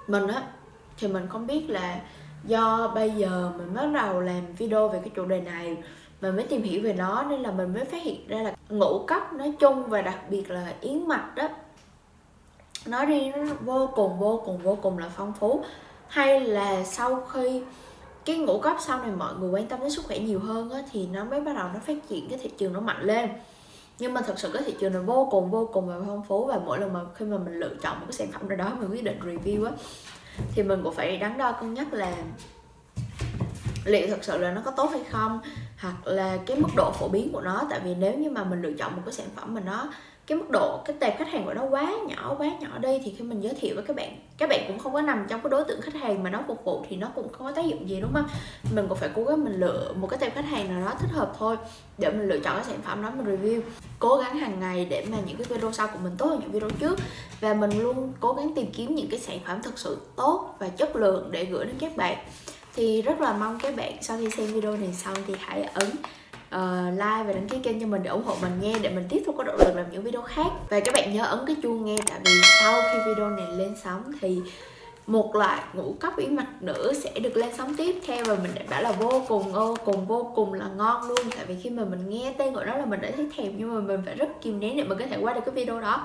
Mình á thì mình không biết là do bây giờ mình bắt đầu làm video về cái chủ đề này, mình mới tìm hiểu về nó, nên là mình mới phát hiện ra là ngũ cốc nói chung và đặc biệt là yến mạch đó nói riêng nó vô cùng là phong phú. Hay là sau khi cái ngũ cốc sau này mọi người quan tâm đến sức khỏe nhiều hơn á, thì nó mới bắt đầu nó phát triển, cái thị trường nó mạnh lên. Nhưng mà thật sự cái thị trường này vô cùng là phong phú, và mỗi lần mà khi mà mình lựa chọn một cái sản phẩm nào đó mình quyết định review á, thì mình cũng phải đắn đo cân nhắc là liệu thật sự là nó có tốt hay không, hoặc là cái mức độ phổ biến của nó. Tại vì nếu như mà mình lựa chọn một cái sản phẩm mà nó cái mức độ, cái tệp khách hàng của nó quá nhỏ đi, thì khi mình giới thiệu với các bạn cũng không có nằm trong cái đối tượng khách hàng mà nó phục vụ, thì nó cũng không có tác dụng gì, đúng không? Mình cũng phải cố gắng mình lựa một cái tệp khách hàng nào đó thích hợp thôi, để mình lựa chọn cái sản phẩm đó mình review. Cố gắng hàng ngày để mà những cái video sau của mình tốt hơn những video trước, và mình luôn cố gắng tìm kiếm những cái sản phẩm thực sự tốt và chất lượng để gửi đến các bạn. Thì rất là mong các bạn sau khi xem video này xong thì hãy ấn like và đăng ký kênh cho mình để ủng hộ mình nha, để mình tiếp tục có động lực làm những video khác. Và các bạn nhớ ấn cái chuông nghe, tại vì sau khi video này lên sóng thì một loại ngũ cốc yến mạch nữa sẽ được lên sóng tiếp theo, và mình đã bảo là vô cùng là ngon luôn. Tại vì khi mà mình nghe tên của nó là mình đã thấy thèm, nhưng mà mình phải rất kìm nén để mình có thể qua được cái video đó.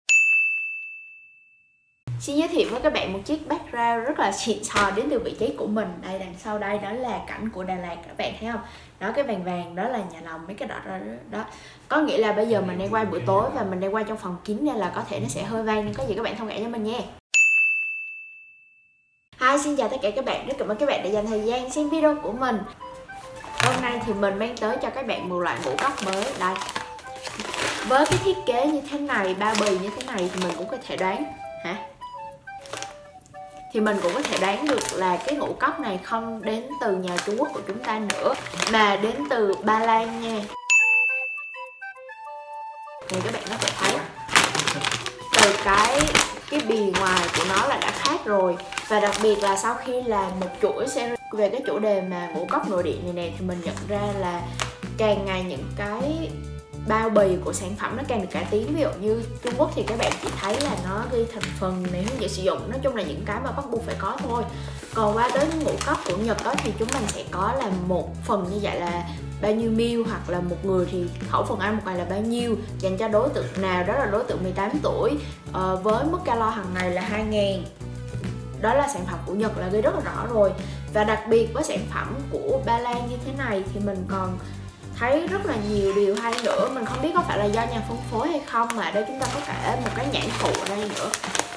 Xin giới thiệu với các bạn một chiếc background rất là xịn sò đến từ vị trí của mình. Đây, đằng sau đây đó là cảnh của Đà Lạt, các bạn thấy không? Đó, cái vàng vàng đó là nhà lòng, mấy cái đỏ đó. Có nghĩa là bây giờ mình đang quay buổi tối và mình đang quay trong phòng kín, nên là có thể nó sẽ hơi vang, nên có gì các bạn thông cảm cho mình nha. Hi, xin chào tất cả các bạn, rất cảm ơn các bạn đã dành thời gian xem video của mình. Hôm nay thì mình mang tới cho các bạn một loại ngũ cốc mới. Đây, với cái thiết kế như thế này, bao bì như thế này, thì mình cũng có thể đoán thì mình cũng có thể đoán được là cái ngũ cốc này không đến từ nhà Trung Quốc của chúng ta nữa, mà đến từ Ba Lan nha. Này các bạn có thể thấy từ cái bì ngoài của nó là đã khác rồi. Và đặc biệt là sau khi làm một chuỗi series về cái chủ đề mà ngũ cốc nội địa này nè, thì mình nhận ra là càng ngày những cái bao bì của sản phẩm nó càng được cải tiến. Ví dụ như Trung Quốc thì các bạn chỉ thấy là nó ghi thành phần này, hướng dẫn sử dụng, nói chung là những cái mà bắt buộc phải có thôi. Còn qua đến ngũ cốc của Nhật đó thì chúng mình sẽ có là một phần như vậy là bao nhiêu ml, hoặc là một người thì khẩu phần ăn một ngày là bao nhiêu, dành cho đối tượng nào, đó là đối tượng 18 tuổi, với mức calo hàng ngày là 2000. Đó là sản phẩm của Nhật là ghi rất là rõ rồi. Và đặc biệt với sản phẩm của Ba Lan như thế này thì mình còn thấy rất là nhiều điều hay nữa. Mình không biết có phải là do nhà phân phối hay không, mà ở đây chúng ta có cả một cái nhãn phụ ở đây nữa.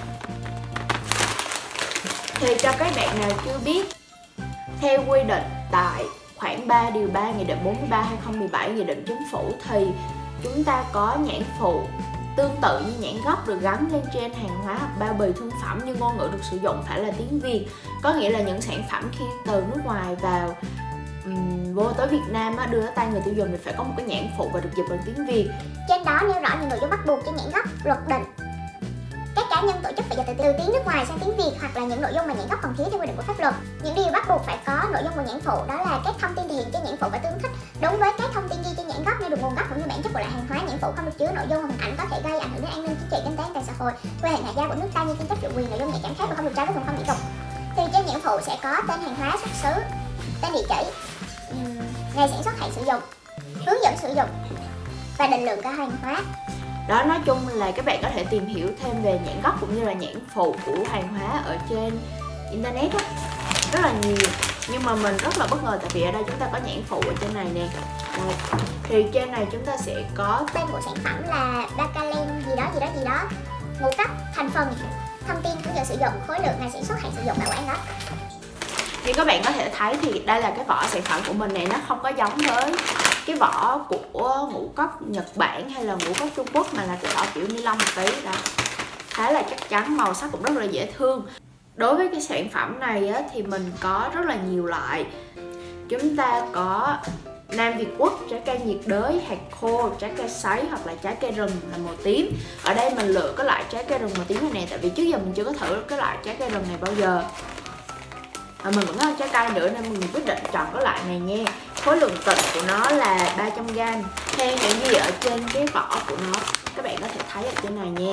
Thì cho các bạn nào chưa biết, theo quy định tại khoản 3 điều 3 Nghị định 43/2017 Nghị định Chính phủ, thì chúng ta có nhãn phụ tương tự như nhãn gốc được gắn lên trên hàng hóa hoặc bao bì thương phẩm, nhưng ngôn ngữ được sử dụng phải là tiếng Việt. Có nghĩa là những sản phẩm khi từ nước ngoài vào vô tới Việt Nam á, đưa tới tay người tiêu dùng thì phải có một cái nhãn phụ và được dịch bằng tiếng Việt. Trên đó nêu rõ những nội dung bắt buộc trên nhãn gốc, luật định. Các cá nhân tổ chức phải dịch từ tiếng nước ngoài sang tiếng Việt, hoặc là những nội dung mà nhãn gốc cần thiết theo quy định của pháp luật. Những điều bắt buộc phải có nội dung của nhãn phụ đó là các thông tin thể hiện trên nhãn phụ phải tương thích đúng với các thông tin ghi trên nhãn gốc, như được nguồn gốc cũng như bản chất của loại hàng hóa. Nhãn phụ không được chứa nội dung hoặc hình ảnh có thể gây ảnh hưởng đến an ninh chính trị, kinh tế, an toàn xã hội, quyền hạn ngoại giao của nước ta như tranh chấp chủ quyền, nội dung nhạy cảm khác, và không được trái với thuần phong mỹ tục. Thì trên nhãn phụ sẽ có tên hàng hóa, xuất xứ, tên địa chỉ, ngày sản xuất, hạn sử dụng, hướng dẫn sử dụng và định lượng của hàng hóa. Đó, nói chung là các bạn có thể tìm hiểu thêm về nhãn gốc cũng như là nhãn phụ của hàng hóa ở trên internet á, rất là nhiều. Nhưng mà mình rất là bất ngờ tại vì ở đây chúng ta có nhãn phụ ở trên này nè. Đây. Thì trên này chúng ta sẽ có tên của sản phẩm là Bacalem gì đó, ngũ cốc, thành phần, thông tin hướng dẫn sử dụng, khối lượng, ngày sản xuất, hạn sử dụng, bảo quản đó. Như các bạn có thể thấy thì đây là cái vỏ sản phẩm của mình này, nó không có giống với cái vỏ của ngũ cốc Nhật Bản hay là ngũ cốc Trung Quốc, mà là cái vỏ kiểu ni lông một tí đó. Khá là chắc chắn, màu sắc cũng rất là dễ thương. Đối với cái sản phẩm này á, thì mình có rất là nhiều loại. Chúng ta có Nam Việt Quốc, trái cây nhiệt đới, hạt khô, trái cây sấy, hoặc là trái cây rừng là màu tím. Ở đây mình lựa cái loại trái cây rừng màu tím này nè, tại vì trước giờ mình chưa có thử cái loại trái cây rừng này bao giờ. Mình vẫn có trái cây nữa nên mình quyết định chọn cái loại này nha. Khối lượng tịnh của nó là 300g theo những gì ở trên cái vỏ của nó. Các bạn có thể thấy ở trên này nha.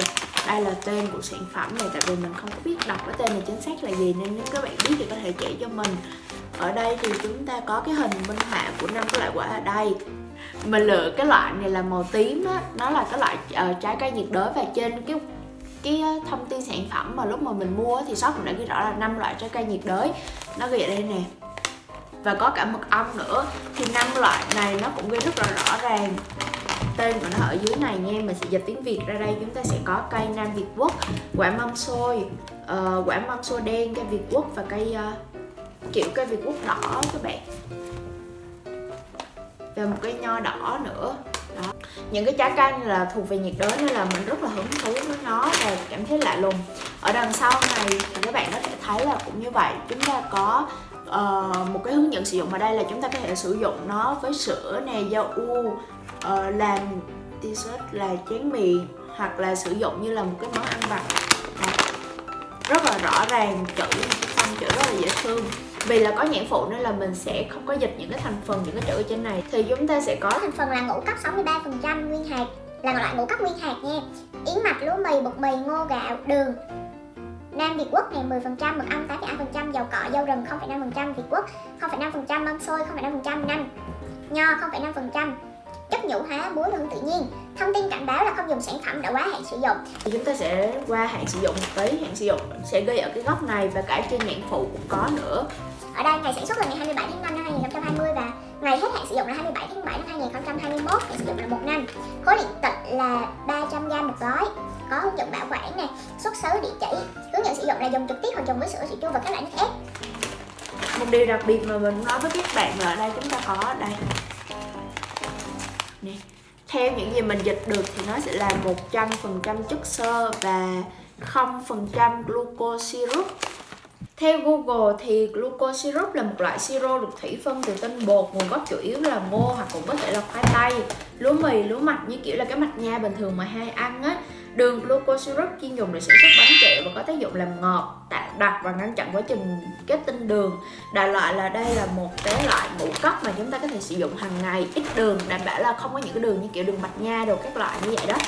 đây là tên của sản phẩm này, tại vì mình không có biết đọc cái tên này chính xác là gì, nên nếu các bạn biết thì có thể chỉ cho mình. Ở đây thì chúng ta có cái hình minh họa của 5 cái loại quả ở đây. Mình lựa cái loại này là màu tím á, nó là cái loại trái cây nhiệt đới, và trên cái thông tin sản phẩm mà lúc mà mình mua thì shop cũng đã ghi rõ là 5 loại trái cây nhiệt đới, nó ghi ở đây nè, và có cả mật ong nữa. Thì 5 loại này nó cũng ghi rất là rõ ràng, tên của nó ở dưới này nha. Mình sẽ dịch tiếng Việt ra đây. Chúng ta sẽ có cây Nam Việt Quốc, quả mâm xôi, quả mâm xôi đen, cây Việt Quốc và cây kiểu cây Việt Quốc đỏ các bạn, và một cây nho đỏ nữa. Đó. Những cái trái cây này là thuộc về nhiệt đới nên là mình rất là hứng thú với nó và cảm thấy lạ lùng. Ở đằng sau này thì các bạn có thể thấy là cũng như vậy. Chúng ta có một cái hướng dẫn sử dụng ở đây là chúng ta có thể sử dụng nó với sữa nè, dao u, làm t-shirt là tráng miệng, hoặc là sử dụng như là một cái món ăn vặt. Rất là rõ ràng, chữ phông chữ rất là dễ thương. Vì là có nhãn phụ nên là mình sẽ không có dịch những cái thành phần, những cái chữ ở trên này. Thì chúng ta sẽ có thành phần là ngũ cốc 63%, nguyên hạt là loại ngũ cốc nguyên hạt nha, yến mạch, lúa mì, bột mì, ngô, gạo, đường. Nam Việt Quốc này 10%, mật ong 8,2%, dầu cọ, dâu rừng 0,5%, Việt Quốc 0,5%, mâm xôi 0,5%, nho 0,5%, chất nhũ hóa, muối và hương tự nhiên. Thông tin cảnh báo là không dùng sản phẩm đã quá hạn sử dụng. Thì chúng ta sẽ qua hạn sử dụng một tí, hạn sử dụng sẽ ghi ở cái góc này và cả trên nhãn phụ cũng có nữa. Ở đây ngày sản xuất là ngày 27 tháng 5 năm 2020 và ngày hết hạn sử dụng là 27 tháng 7 năm 2021, hạn sử dụng là 1 năm. Khối điện tịch là 300g một gói, có hướng dẫn bảo quản nè, xuất xứ, địa chỉ. Hướng dẫn sử dụng là dùng trực tiếp hoặc dùng với sữa, sữa chua và các loại nước ép. Một điều đặc biệt mà mình nói với các bạn là ở đây chúng ta có đây nè. Theo những gì mình dịch được thì nó sẽ là 100% chất xơ và 0% glucose syrup. Theo Google thì glucose syrup là một loại siro được thủy phân từ tinh bột, nguồn gốc chủ yếu là ngô hoặc cũng có thể là khoai tây, lúa mì, lúa mạch như kiểu là cái mạch nha bình thường mà hay ăn á. Đường glucose syrup chuyên dùng để sản xuất bánh kẹo và có tác dụng làm ngọt, tạo đặc và ngăn chặn quá trình kết tinh đường. Đại loại là đây là một cái loại ngũ cốc mà chúng ta có thể sử dụng hàng ngày, ít đường, đảm bảo là không có những cái đường như kiểu đường mạch nha đồ các loại như vậy đó.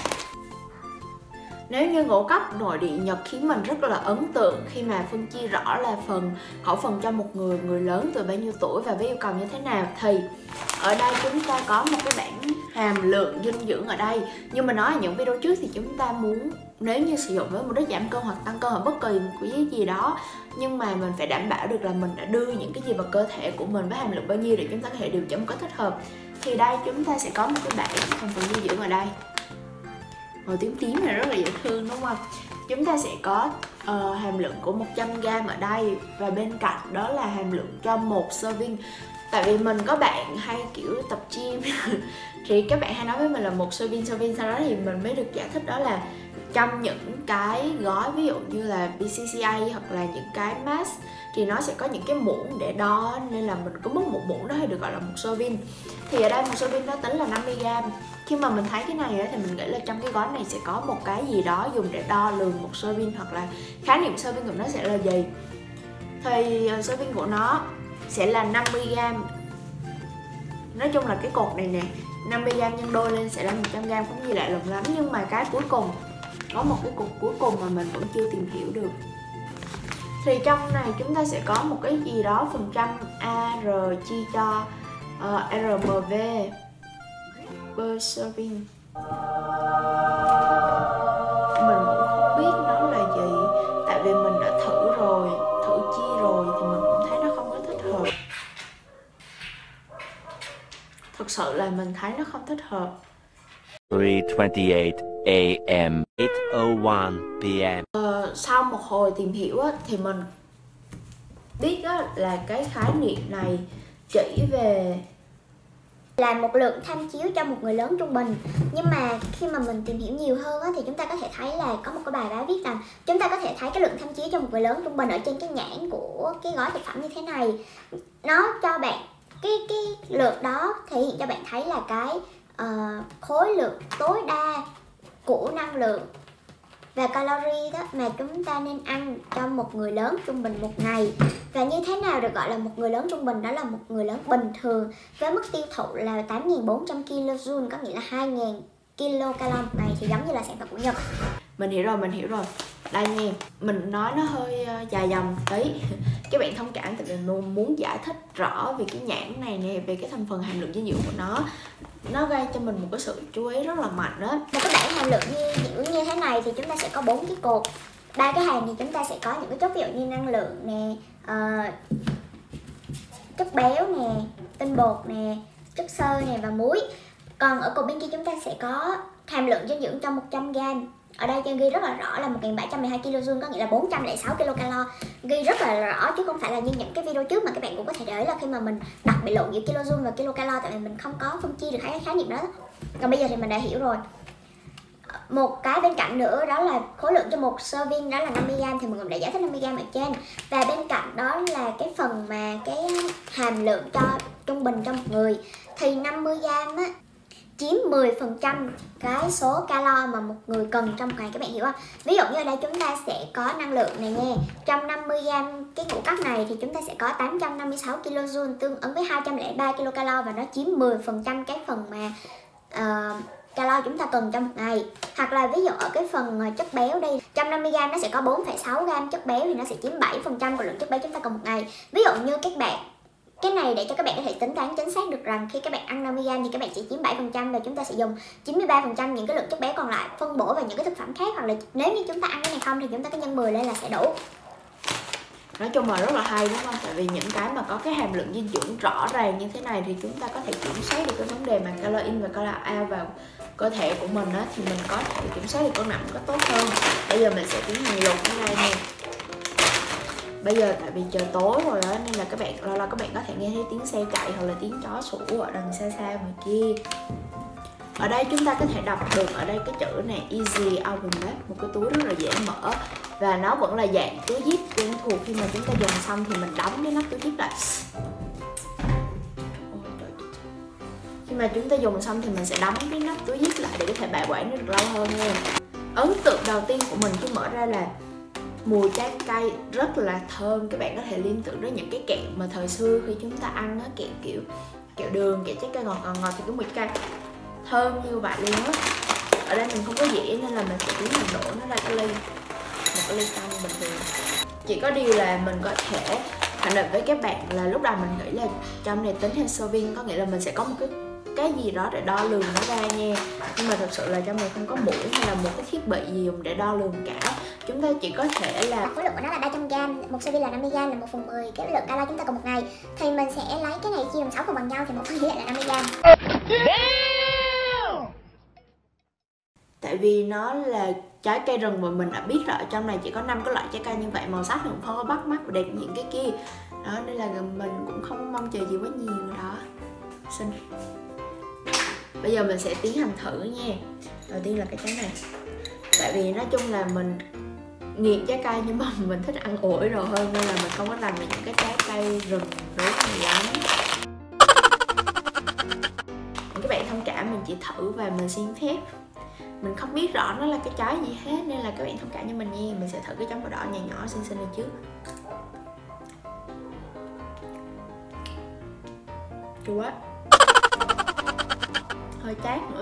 Nếu như ngũ cốc nội địa Nhật khiến mình rất là ấn tượng khi mà phân chia rõ là khẩu phần cho một người lớn từ bao nhiêu tuổi và với yêu cầu như thế nào, thì ở đây chúng ta có một cái bảng hàm lượng dinh dưỡng ở đây. Như mình nói ở những video trước thì chúng ta muốn nếu như sử dụng với mục đích giảm cân hoặc tăng cân hoặc bất kỳ một cái gì đó, nhưng mà mình phải đảm bảo được là mình đã đưa những cái gì vào cơ thể của mình với hàm lượng bao nhiêu để chúng ta có thể điều chỉnh một cách thích hợp. Thì đây chúng ta sẽ có một cái bảng thành phần dinh dưỡng ở đây. Màu tím tím này rất là dễ thương đúng không? Chúng ta sẽ có hàm lượng của 100g ở đây, và bên cạnh đó là hàm lượng cho một serving. Tại vì mình có bạn hay kiểu tập gym thì các bạn hay nói với mình là một serving, sau đó thì mình mới được giải thích đó là trong những cái gói ví dụ như là BCCA hoặc là những cái mask thì nó sẽ có những cái muỗng để đo, nên là mình có mất một muỗng đó hay được gọi là một serving. Thì ở đây một serving nó tính là 50g. Khi mà mình thấy cái này thì mình nghĩ là trong cái gói này sẽ có một cái gì đó dùng để đo lường một serving, hoặc là khái niệm serving của nó sẽ là gì. Thì serving của nó sẽ là 50g. Nói chung là cái cột này nè, 50g nhân đôi lên sẽ là 100g, không gì lạ lùng lắm. Nhưng mà cái cuối cùng, có một cái cột cuối cùng mà mình vẫn chưa tìm hiểu được. Thì trong này chúng ta sẽ có một cái gì đó phần trăm AR chia cho RMV per serving. Mình cũng không biết nó là gì, tại vì mình đã thử rồi, thử chia rồi thì mình cũng thấy nó không có thích hợp. Thực sự là mình thấy nó không thích hợp. 3:28 a.m. 8:01 p.m. Sau một hồi tìm hiểu thì mình biết là cái khái niệm này chỉ về là một lượng tham chiếu cho một người lớn trung bình. Nhưng mà khi mà mình tìm hiểu nhiều hơn thì chúng ta có thể thấy là có một cái bài báo viết rằng chúng ta có thể thấy cái lượng tham chiếu cho một người lớn trung bình ở trên cái nhãn của cái gói thực phẩm như thế này. Nó cho bạn cái lượng đó thể hiện cho bạn thấy là cái khối lượng tối đa của năng lượng và calorie đó mà chúng ta nên ăn cho một người lớn trung bình một ngày. Và như thế nào được gọi là một người lớn trung bình? Đó là một người lớn bình thường với mức tiêu thụ là 8.400 kJ, có nghĩa là 2.000 kcal một ngày, thì giống như là sản phẩm của Nhật. Mình hiểu rồi. Đây nha, mình nói nó hơi dài dòng tí. Các bạn thông cảm, tại vì mình muốn giải thích rõ về cái nhãn này nè, về cái thành phần hàm lượng dinh dưỡng của nó gây cho mình một cái sự chú ý rất là mạnh đó. Một cái bảng hàm lượng dinh dưỡng như thế này thì chúng ta sẽ có 4 cái cột. 3 cái hàng thì chúng ta sẽ có những cái chốt ví dụ như năng lượng nè, chất béo nè, tinh bột nè, chất xơ nè và muối. Còn ở cột bên kia chúng ta sẽ có hàm lượng dinh dưỡng trong 100g. Ở đây ghi rất là rõ là 1712 kJ, có nghĩa là 406 kcal. Ghi rất là rõ chứ không phải là như những cái video trước mà các bạn cũng có thể để ý là khi mà mình đặt bị lộn giữa kJ và kcal, tại vì mình không có phân chia được hai cái khái niệm đó. Còn bây giờ thì mình đã hiểu rồi. Một cái bên cạnh nữa đó là khối lượng cho một serving đó là 50g, thì mình cũng đã giải thích 50g ở trên. Và bên cạnh đó là cái phần mà cái hàm lượng cho trung bình cho một người, thì 50g á chiếm 10% cái số calo mà một người cần trong một ngày, các bạn hiểu không? Ví dụ như ở đây chúng ta sẽ có năng lượng này nha. Trong 50g cái ngũ cốc này thì chúng ta sẽ có 856 kJ, tương ứng với 203 kcal, và nó chiếm 10% cái phần mà calo chúng ta cần trong một ngày. Hoặc là ví dụ ở cái phần chất béo đi, trong 50g nó sẽ có 4,6g chất béo, thì nó sẽ chiếm 7% của lượng chất béo chúng ta cần một ngày. Ví dụ như các bạn, cái này để cho các bạn có thể tính toán chính xác được rằng khi các bạn ăn 50g thì các bạn chỉ chiếm 7%, và chúng ta sẽ dùng 93% những cái lượng chất béo còn lại phân bổ vào những cái thực phẩm khác, hoặc là nếu như chúng ta ăn cái này không thì chúng ta cứ nhân 10 lên là sẽ đủ. Nói chung là rất là hay đúng không? Tại vì những cái mà có cái hàm lượng dinh dưỡng rõ ràng như thế này thì chúng ta có thể kiểm soát được cái vấn đề mà calo in và calo out vào cơ thể của mình á, thì mình có thể kiểm soát được cân nặng có tốt hơn. Bây giờ mình sẽ tiến hành luộc cái này nè. Bây giờ tại vì trời tối rồi đó nên là các bạn lâu lâu các bạn có thể nghe thấy tiếng xe chạy hoặc là tiếng chó sủa ở đằng xa xa ngoài kia. Ở đây chúng ta có thể đọc được ở đây cái chữ này easy open đó, một cái túi rất là dễ mở, và nó vẫn là dạng túi zip quen thuộc. Khi mà chúng ta dùng xong thì mình đóng cái nắp túi zip lại. Khi mà chúng ta dùng xong thì mình sẽ đóng cái nắp túi zip lại để có thể bảo quản nó được lâu hơn nha. Ấn tượng đầu tiên của mình khi mở ra là mùi trái cây rất là thơm. Các bạn có thể liên tưởng đến những cái kẹo mà thời xưa khi chúng ta ăn á, kẹo kiểu kẹo đường, kẹo trái cây ngọt thì cái mùi trái cây thơm như vậy luôn á. Ở đây mình không có dĩa nên là mình sẽ tiến hành đổ nó ra cái ly, một cái ly canh bình thường. Chỉ có điều là mình có thể khẳng định với các bạn là lúc đầu mình nghĩ là trong này tính theo serving, có nghĩa là mình sẽ có một cái gì đó để đo lường nó ra nha. Nhưng mà thật sự là trong này không có muỗng hay là một cái thiết bị gì dùng để đo lường cả. Chúng ta chỉ có thể là khối lượng của nó là 300g, một serving là 50g, là 1/10 cái lượng calo chúng ta cần một ngày. Thì mình sẽ lấy cái này chia làm 6 phần bằng nhau thì một phần tỷ lệ là 50g. tại vì nó là trái cây rừng mà mình đã biết là ở trong này chỉ có 5 cái loại trái cây như vậy, màu sắc thì cũng không có bắt mắt và đẹp những cái kia đó, nên là mình cũng không mong chờ gì quá nhiều đó. Xinh. Bây giờ mình sẽ tiến hành thử nha. Đầu tiên là cái trái này, tại vì nói chung là mình nghiện trái cây nhưng mà mình thích ăn ổi rồi hơn, nên là mình không có làm được những cái trái cây rừng đối này lắm. Các bạn thông cảm, mình chỉ thử và mình xin phép, mình không biết rõ nó là cái trái gì hết, nên là các bạn thông cảm cho mình nha. Mình sẽ thử cái trái màu đỏ nhỏ nhỏ xinh xinh này trước. Chua quá, hơi chát nữa.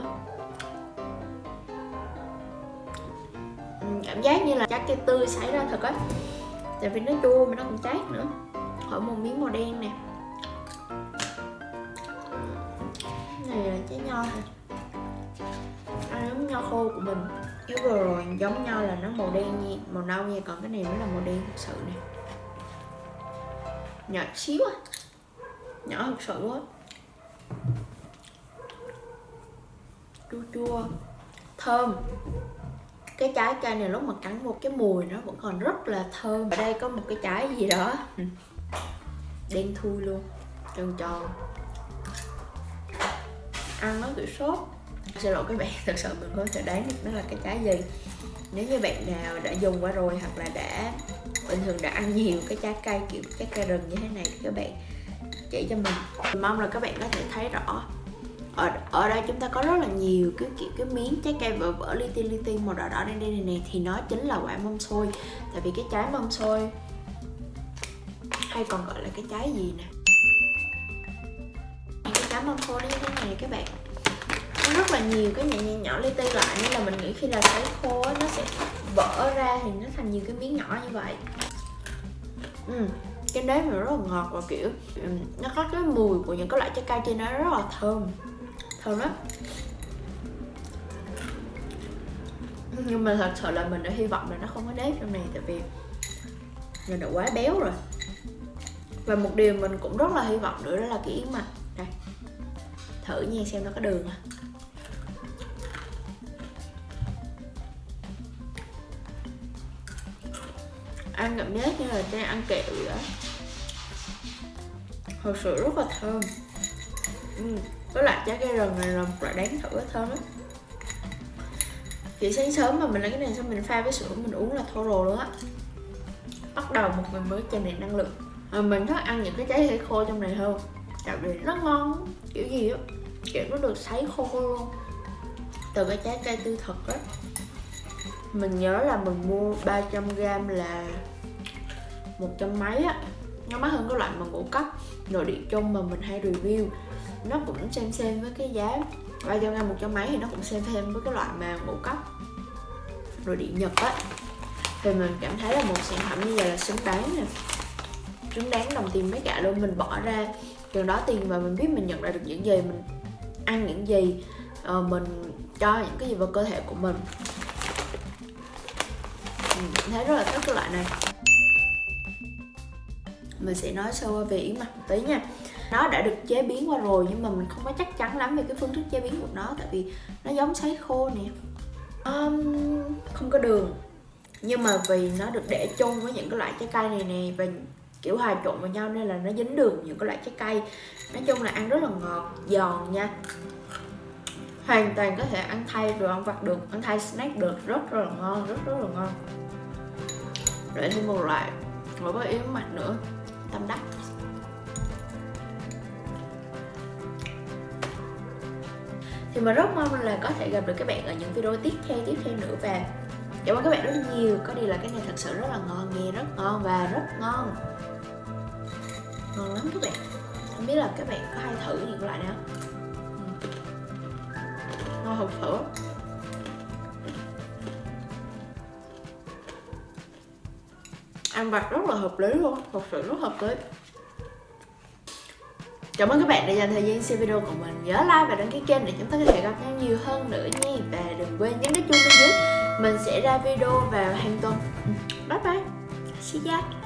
Cảm giác như là trái cây tươi xảy ra thật á, tại vì nó chua mà nó còn chát nữa. Hỏi một miếng màu đen nè, cái này là trái nho hả? Giống nho khô của mình. Cái vừa rồi giống nho là nó màu đen nha, màu nâu nha, còn cái này nó là màu đen thật sự nè. Nhỏ xíu à, nhỏ thật sự á. Chua chua, thơm. Cái trái cây này lúc mà cắn một cái mùi nó vẫn còn rất là thơm. Ở đây có một cái trái gì đó đen thui luôn, tròn tròn, ăn nó kiểu sốt. Xin lỗi các bạn, thật sự mình không thể đoán được nó là cái trái gì. Nếu như bạn nào đã dùng qua rồi hoặc là đã bình thường đã ăn nhiều cái trái cây kiểu trái cây rừng như thế này thì các bạn chỉ cho mình. Mình mong là các bạn có thể thấy rõ. Ở đây chúng ta có rất là nhiều cái miếng trái cây vỡ li ti màu đỏ đỏ đen đen này nè, thì nó chính là quả mâm xôi. Tại vì cái trái mâm xôi hay còn gọi là cái trái gì nè, cái trái mâm xôi nó như thế này các bạn. nó rất là nhiều cái nhỏ li ti lại, nên là mình nghĩ khi là sấy khô á, nó sẽ vỡ ra thì nó thành nhiều cái miếng nhỏ như vậy. Cái nếp này rất là ngọt và kiểu nó có cái mùi của những cái loại trái cây trên nó rất là thơm lắm. Nhưng mà thật sự là mình đã hy vọng là nó không có nếp trong này, tại vì mình đã quá béo rồi. Và một điều mình cũng rất là hy vọng nữa đó là cái yến mạch. Đây, thử nha xem nó có đường à. Ăn cảm giác như là đang ăn kẹo vậy đó. Thật sự rất là thơm. Với lại trái cây rừng này là một loại đáng thử, thơm lắm. Thì sáng sớm mà mình lấy cái này xong mình pha với sữa mình uống là thô rồ luôn á. Bắt đầu một ngày mới tràn đầy năng lượng. Mình thích ăn những cái trái cây khô trong này hơn, tại vì nó ngon kiểu gì á, kiểu nó được sấy khô luôn từ cái trái cây tươi thật á. Mình nhớ là mình mua 300g là 100 mấy á, nó mắc hơn cái loại mà ngũ cốc nội địa chung mà mình hay review. Nó cũng xem với cái giá 300g 100 mấy thì nó cũng xem với cái loại mà ngũ cốc nội địa Nhật á. Thì mình cảm thấy là một sản phẩm như vậy là xứng đáng nè, xứng đáng đồng tiền mấy cả luôn. Mình bỏ ra chừng đó tiền và mình biết mình nhận lại được những gì, mình ăn những gì, mình cho những cái gì vào cơ thể của mình. Mình cảm thấy rất là thích cái loại này. Mình sẽ nói sơ qua về yến mạch một tí nha. Nó đã được chế biến qua rồi nhưng mà mình không có chắc chắn lắm về cái phương thức chế biến của nó, tại vì nó giống sấy khô nè. Không có đường, nhưng mà vì nó được để chung với những cái loại trái cây này nè và kiểu hòa trộn vào nhau nên là nó dính đường những cái loại trái cây. Nói chung là ăn rất là ngọt, giòn nha. Hoàn toàn có thể ăn thay đồ ăn vặt được, ăn thay snack được, rất là ngon, rất là ngon. Rồi thêm một loại với yến mạch nữa, tâm đắc. Thì mình rất mong là có thể gặp được các bạn ở những video tiếp theo nữa. Và cảm ơn các bạn rất nhiều. Có điều là cái này thật sự rất là ngon, nghe rất ngon và rất ngon. Ngon lắm các bạn. Không biết là các bạn có hay thử những loại này không? Ngon thật sự. Ăn vặt rất là hợp lý luôn, thật sự rất hợp lý. Cảm ơn các bạn đã dành thời gian xem video của mình. Nhớ like và đăng ký kênh để chúng ta có thể gặp nhau nhiều hơn nữa nha. Và đừng quên nhấn cái chuông bên dưới. Mình sẽ ra video vào hàng tuần. Bye bye. See ya.